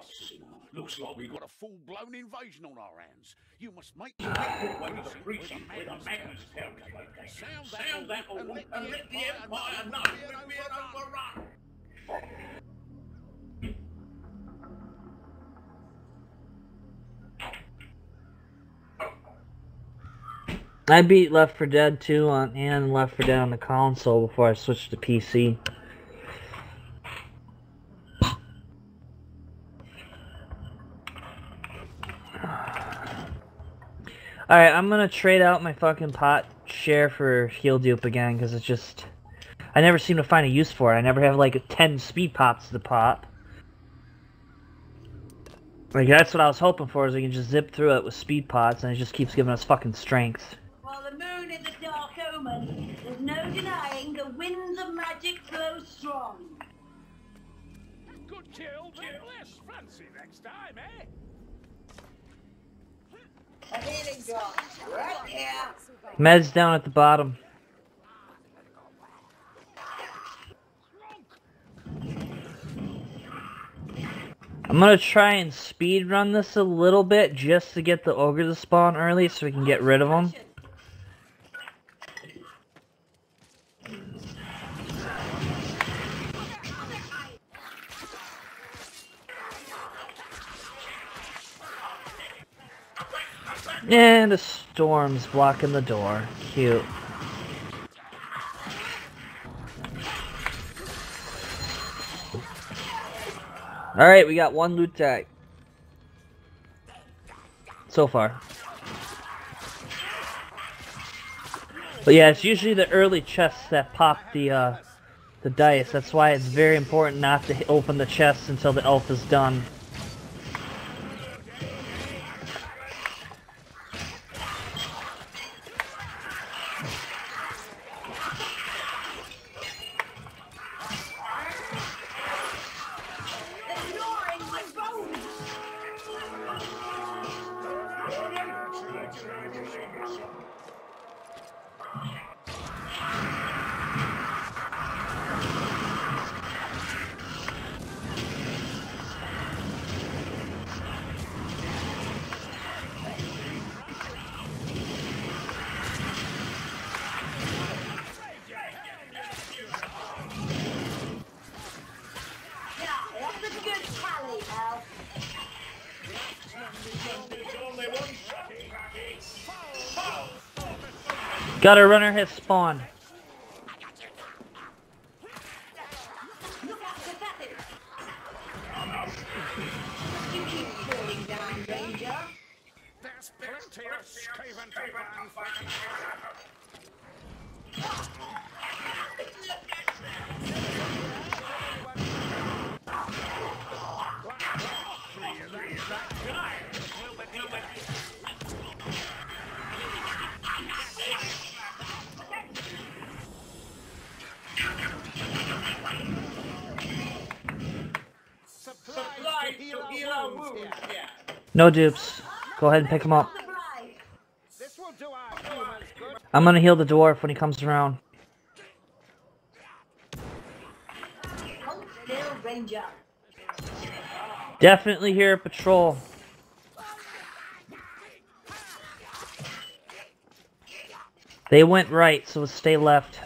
Looks like we've got a full-blown invasion on our hands. You must make your preaching where the madness tells. Sound that and let the Empire know we're overrun. I beat Left 4 Dead 2 and Left 4 Dead on the console before I switched to PC. Alright, I'm gonna trade out my fucking pot share for heal dupe again, because it's just... I never seem to find a use for it. I never have like 10 speed pots to pop. Like, that's what I was hoping for, is we can just zip through it with speed pots, and it just keeps giving us fucking strength. While the moon is a dark omen, there's no denying the winds of magic flow strong. Good kill, but less fancy next time, eh? A healing drop, right here. Meds down at the bottom. I'm gonna try and speed run this a little bit just to get the ogre to spawn early so we can get rid of them. And the storm's blocking the door. Cute. Alright, we got one loot tag. So far. But yeah, it's usually the early chests that pop the dice. That's why it's very important not to open the chests until the elf is done. Got a runner has spawned. There's plenty of Skaven to run for. No dupes. Go ahead and pick him up. I'm gonna heal the dwarf when he comes around. Definitely hear a patrol. They went right, so stay left.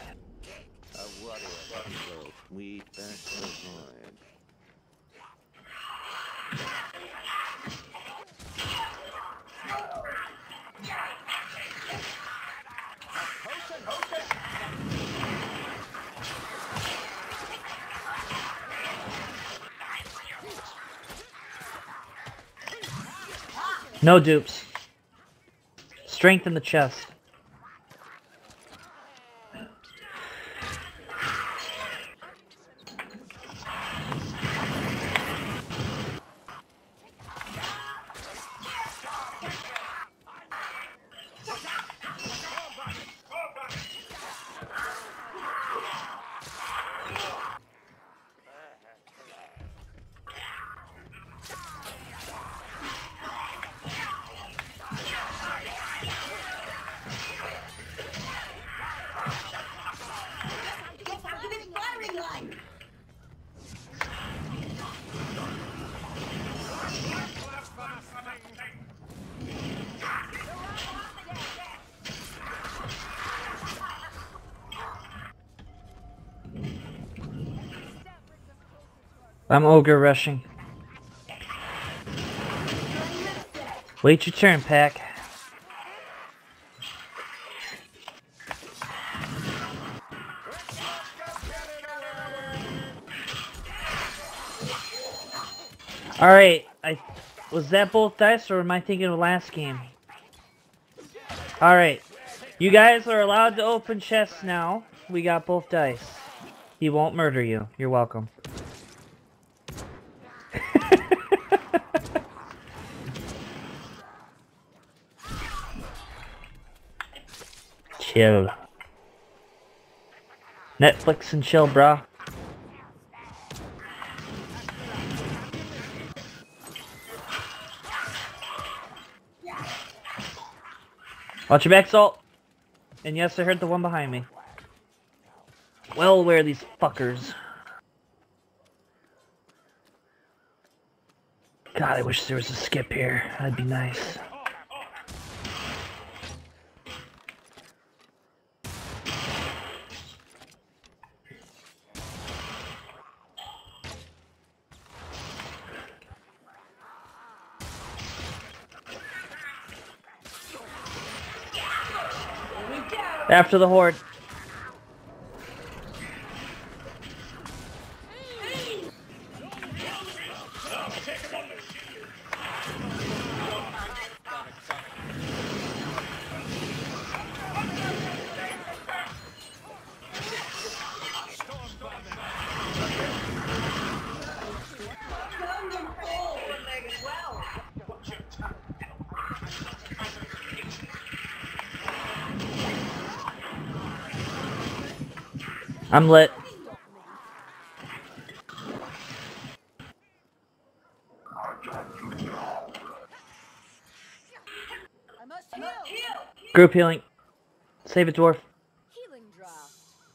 No dupes. Strength in the chest. I'm ogre rushing. Wait your turn, Pack. Alright, was that both dice or am I thinking of last game? Alright, you guys are allowed to open chests now. We got both dice. He won't murder you. You're welcome. Chill. Netflix and chill, brah. Watch your back, Salt. And yes, I heard the one behind me. Well, where are these fuckers? God, I wish there was a skip here. That'd be nice. After the horde. I'm lit. Group healing. Save a dwarf. Healing draft.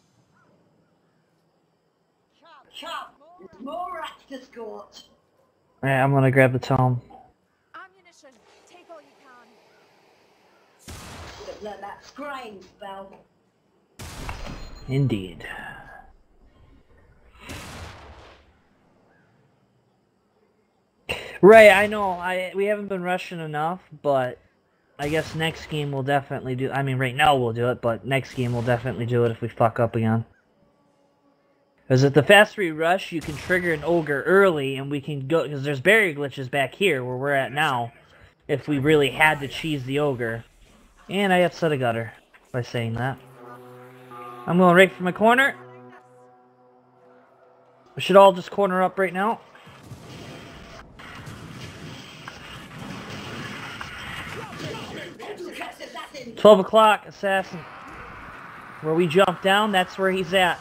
Chop, there's more rats to scorch. Alright, I'm gonna grab the tome. Ammunition. Take all you can. Would have learned that scrying spell. Indeed. Right, I know. We haven't been rushing enough, but I guess next game we'll definitely do. I mean, right now we'll do it, but next game we'll definitely do it if we fuck up again. Because if the faster we rush, you can trigger an ogre early, and we can go. Because there's barrier glitches back here where we're at now. If we really had to cheese the ogre, and I upset a gutter by saying that. I'm going right for my corner. We should all just corner up right now. Assassin. 12 o'clock, assassin. Where we jump down, that's where he's at.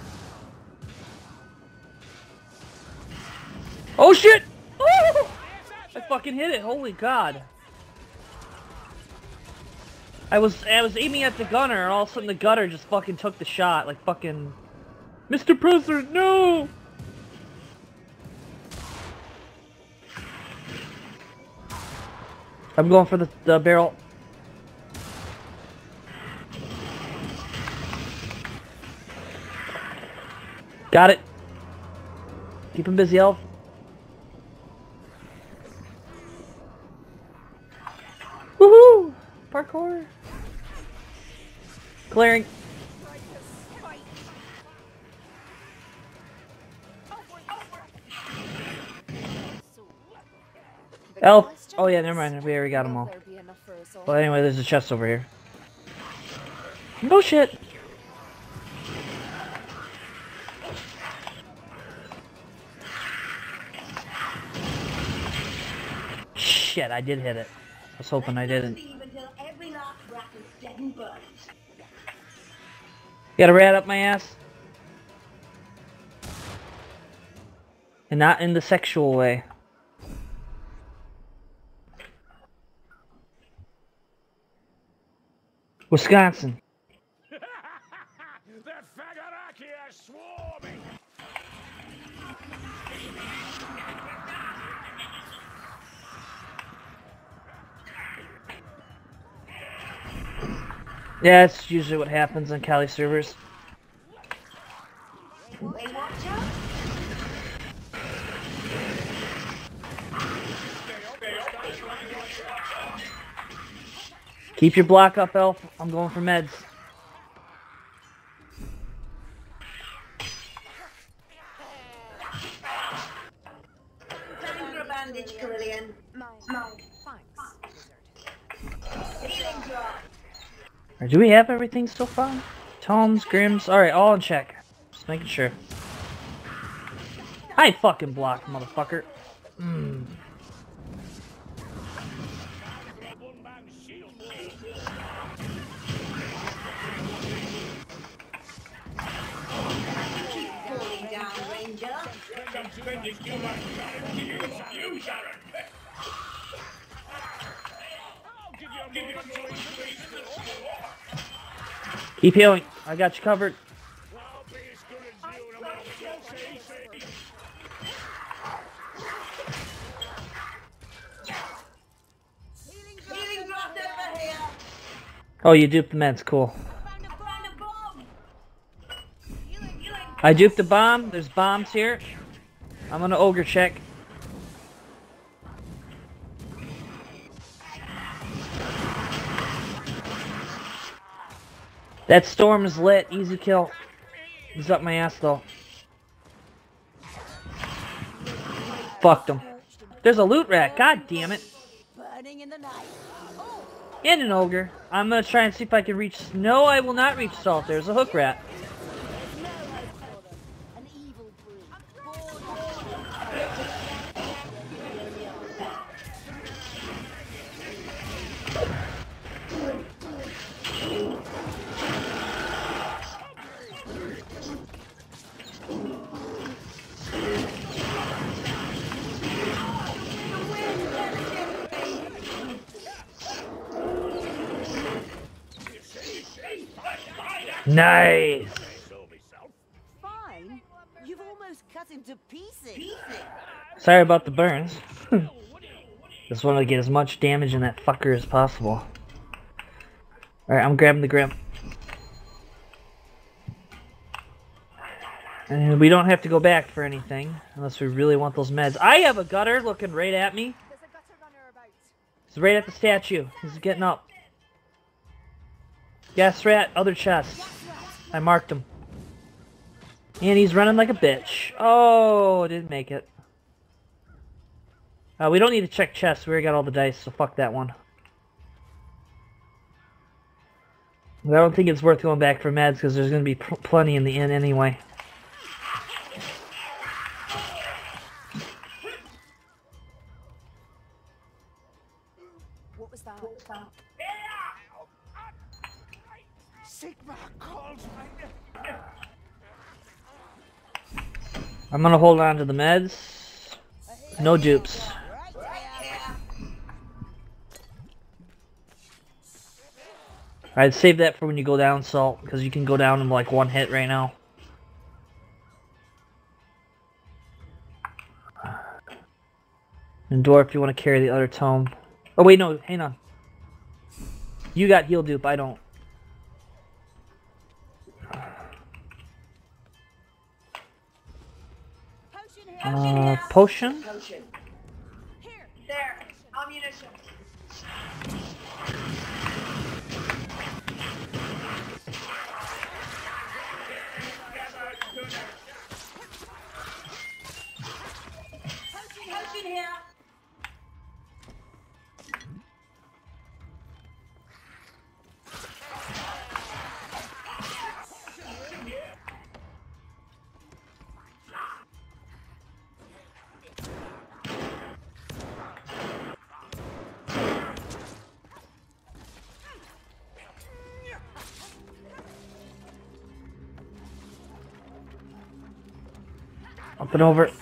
Oh shit! Oh! I fucking hit it, holy god. I was aiming at the gunner, and all of a sudden the gunner just fucking took the shot, like fucking... Mr. President, no! I'm going for the barrel. Got it. Keep him busy, Elf. Woohoo! Parkour. Clearing. Elf. Oh yeah, never mind. We already got them all. Well, anyway, there's a chest over here. No shit. Shit, I did hit it. I was hoping I didn't. Got a rat up my ass. And not in the sexual way. Wisconsin. That Fagaraki is swarming! Yeah, that's usually what happens on Kali servers. Hey, watch out. Keep your block up, Elf. I'm going for meds. Time for a bandage, Carillion. Thanks, wizard. Healing drop. Or do we have everything so far? Tomes, Grims. Alright, all in check. Just making sure. I fucking blocked, motherfucker. Falling down, Ranger. Keep healing. I got you covered. Healing drop over here. Oh, you duped the meds. Cool. Found a bomb. Healing. I duped the bomb. There's bombs here. I'm gonna ogre check. That storm is lit. Easy kill. He's up my ass though. Fucked him. There's a loot rat. God damn it. Burning in the night. And an ogre. I'm gonna try and see if I can reach. No, I will not reach salt. There's a hook rat. No hope for them. An evil breed. Nice. Fine. You've almost cut him to pieces. Sorry about the burns. Just want to get as much damage in that fucker as possible. Alright, I'm grabbing the Grim. And we don't have to go back for anything, unless we really want those meds. I have a gutter looking right at me. There's a gutter runner about. He's right at the statue. He's getting up. Gas rat, other chest. I marked him. And he's running like a bitch. Oh, didn't make it. We don't need to check chests. We already got all the dice, so fuck that one. I don't think it's worth going back for meds, because there's going to be plenty in the inn anyway. What was that? Sigma calls my name. I'm going to hold on to the meds. No dupes. I'd save that for when you go down, Salt, because you can go down in like one hit right now. And Dwarf, you want to carry the other tome. Oh wait, no, hang on. You got heal dupe, I don't. Potion? Potion. Here. There. Ammunition. Potion here. Up and over.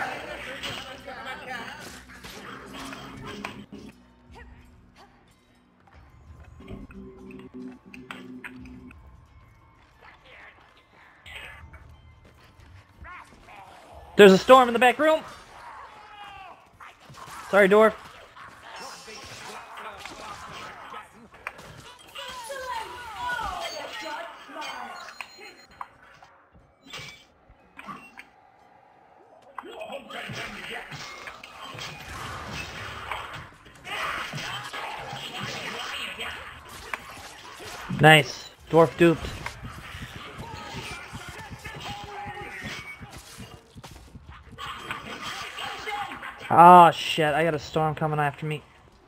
There's a storm in the back room. Sorry, Dwarf. Nice. Dwarf duped. Oh shit, I got a storm coming after me.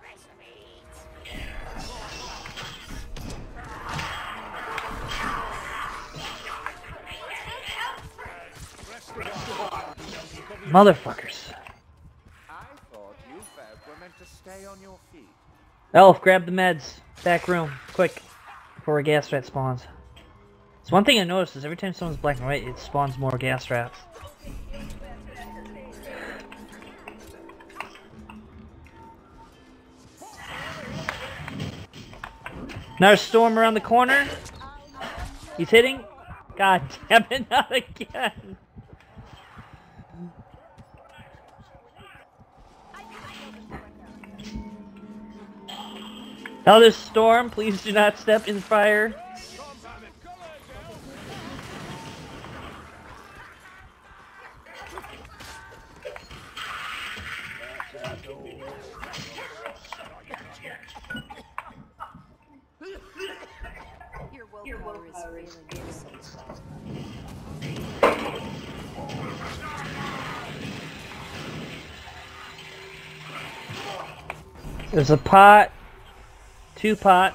Motherfuckers. I thought you folk were meant to stay on your feet. Elf, grab the meds. Back room. Quick. Before a gas rat spawns. So one thing I noticed is every time someone's black and white, it spawns more gas rats. Another storm around the corner. He's hitting. God damn it, not again. Another storm, please do not step in fire. Your willpower is feeling so There's a pot. 2 pots.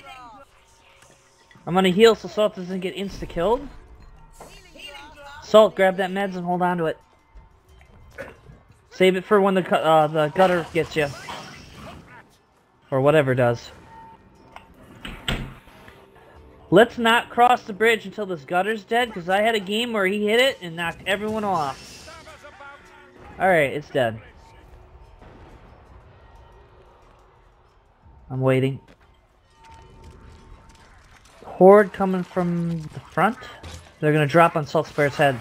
I'm gonna heal so Salt doesn't get insta-killed. Salt, grab that meds and hold on to it. Save it for when the gutter gets you. Or whatever does. Let's not cross the bridge until this gutter's dead, because I had a game where he hit it and knocked everyone off. Alright, it's dead. I'm waiting. Horde coming from the front. They're gonna drop on Salt Spirit's head.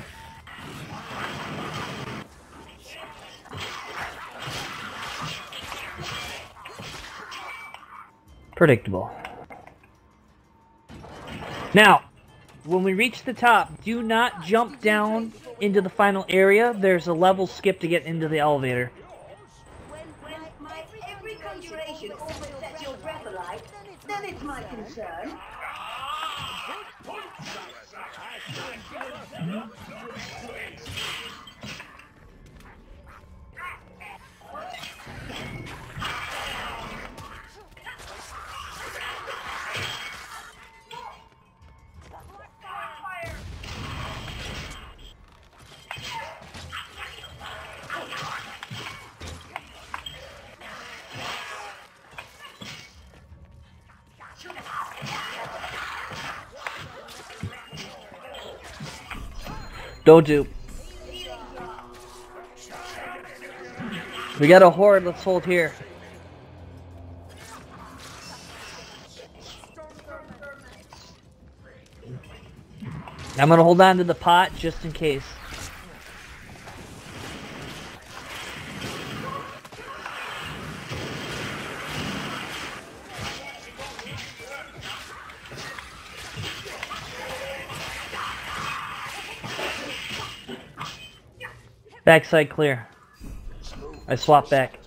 Predictable. Now, when we reach the top, do not jump down into the final area. There's a level skip to get into the elevator. When my every conjuration almost sets your breath alight, then it's my concern. Don't do. We got a horde, let's hold here. I'm gonna hold on to the pot just in case. Backside clear. I swap back.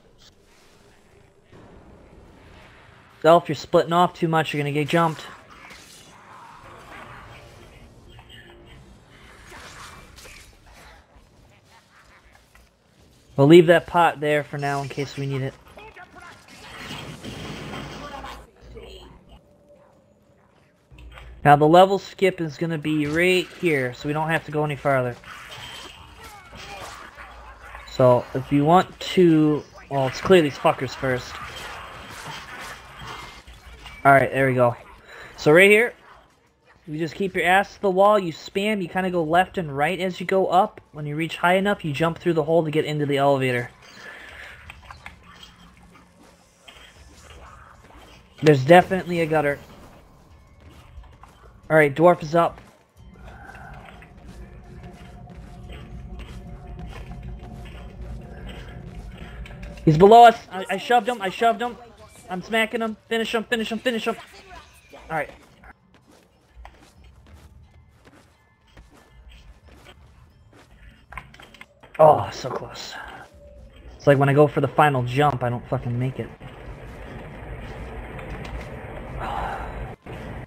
Elf, you're splitting off too much, you're gonna get jumped. We'll leave that pot there for now in case we need it. Now the level skip is gonna be right here, so we don't have to go any farther. So, if you want to... Well, let's clear these fuckers first. Alright, there we go. So right here, you just keep your ass to the wall, you spam, you kind of go left and right as you go up. When you reach high enough, you jump through the hole to get into the elevator. There's definitely a gutter. Alright, Dwarf is up. He's below us. I shoved him. I shoved him. I'm smacking him. Finish him. Finish him. Finish him. Alright. Oh, so close. It's like when I go for the final jump, I don't fucking make it.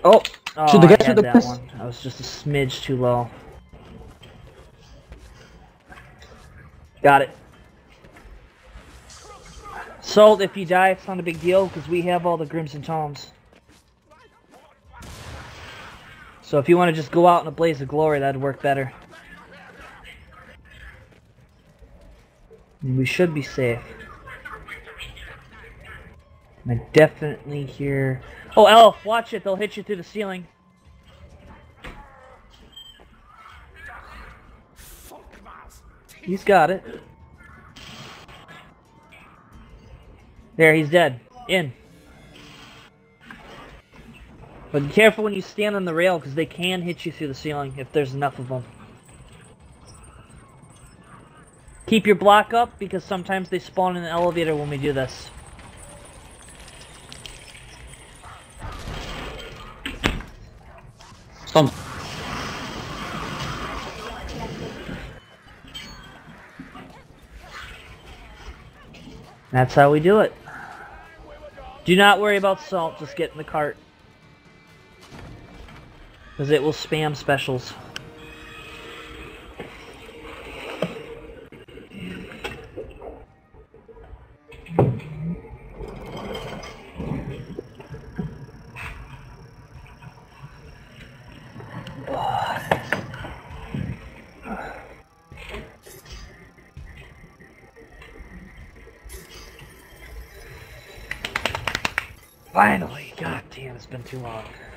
Oh! Shoot the I gas, had shoot the that gas. one. I was just a smidge too low. Got it. So, if you die, it's not a big deal, because we have all the Crimson Tomes. So if you want to just go out in a blaze of glory, that'd work better. And we should be safe. I definitely hear... Oh, Elf, watch it. They'll hit you through the ceiling. He's got it. There, he's dead. In. But be careful when you stand on the rail, because they can hit you through the ceiling if there's enough of them. Keep your block up, because sometimes they spawn in the elevator when we do this. Stop. That's how we do it. Do not worry about salt, just get in the cart. Because it will spam specials. Finally! God damn, it's been too long.